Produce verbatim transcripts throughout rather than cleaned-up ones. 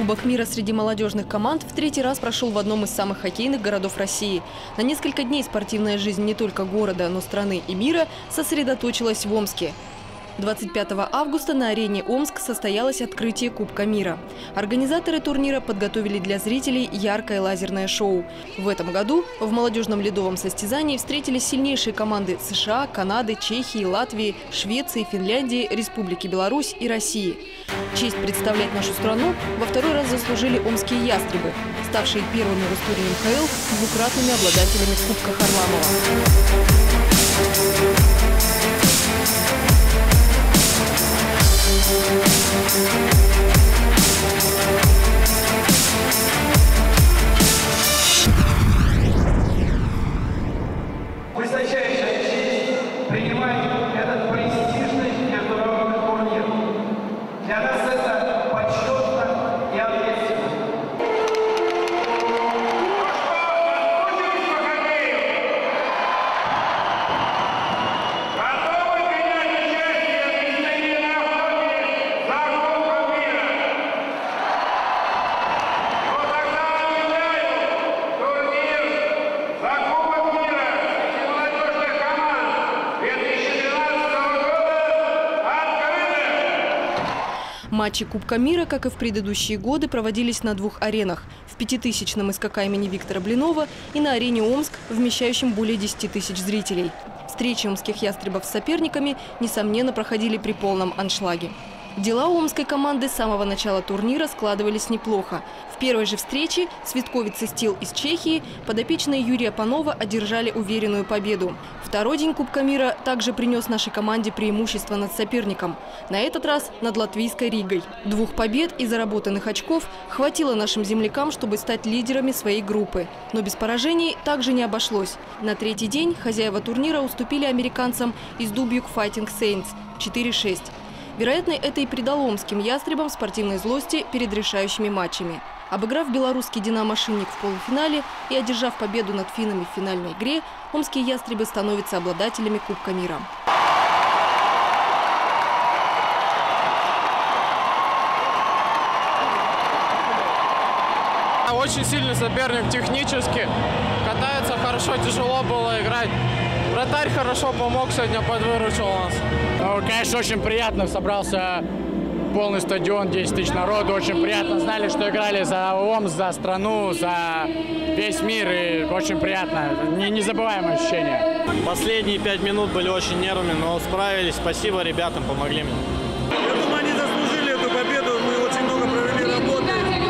Кубок мира среди молодежных команд в третий раз прошел в одном из самых хоккейных городов России. На несколько дней спортивная жизнь не только города, но страны и мира сосредоточилась в Омске. двадцать пятого августа на арене Омск состоялось открытие Кубка мира. Организаторы турнира подготовили для зрителей яркое лазерное шоу. В этом году в молодежном ледовом состязании встретились сильнейшие команды США, Канады, Чехии, Латвии, Швеции, Финляндии, Республики Беларусь и России. Честь представлять нашу страну во второй раз заслужили омские ястребы, ставшие первыми в истории эн ха эл двукратными обладателями Кубка Харламова. Высочайшая честь принимать этот престижный международный турнир. Для нас это почетно и ответственно. Матчи Кубка мира, как и в предыдущие годы, проводились на двух аренах – в пятитысячном СКК имени Виктора Блинова и на арене Омск, вмещающем более десяти тысяч зрителей. Встречи омских ястребов с соперниками, несомненно, проходили при полном аншлаге. Дела у омской команды с самого начала турнира складывались неплохо. В первой же встрече Цветковицы Стил из Чехии подопечные Юрия Панова одержали уверенную победу. Второй день Кубка мира также принес нашей команде преимущество над соперником. На этот раз над латвийской Ригой. Двух побед и заработанных очков хватило нашим землякам, чтобы стать лидерами своей группы. Но без поражений также не обошлось. На третий день хозяева турнира уступили американцам из Dubuque Fighting Saints четыре шесть. Вероятно, это и придало омским ястребам спортивной злости перед решающими матчами. Обыграв белорусский «Динамо» Шинник в полуфинале и одержав победу над финнами в финальной игре, омские ястребы становятся обладателями Кубка мира. Очень сильный соперник технически. Катается хорошо, тяжело было играть. Вратарь хорошо помог сегодня, подвыручил нас. Ну, конечно, очень приятно. Собрался полный стадион, десять тысяч народу. Очень приятно. Знали, что играли за Омск, за страну, за весь мир. И очень приятно. Не, незабываемое ощущение. Последние пять минут были очень нервными, но справились. Спасибо ребятам, помогли мне. Я думаю, они заслужили эту победу. Мы очень много провели работы.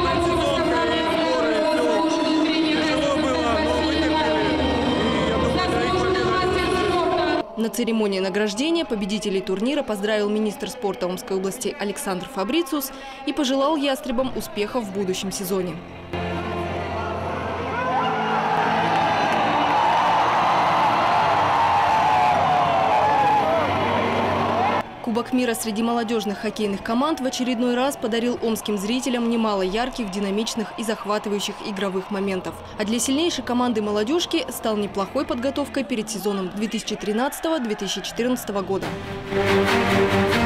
На церемонии награждения победителей турнира поздравил министр спорта Омской области Александр Фабрициус и пожелал ястребам успехов в будущем сезоне. Кубок мира среди молодежных хоккейных команд в очередной раз подарил омским зрителям немало ярких, динамичных и захватывающих игровых моментов. А для сильнейшей команды молодежки стал неплохой подготовкой перед сезоном две тысячи тринадцатого — две тысячи четырнадцатого года.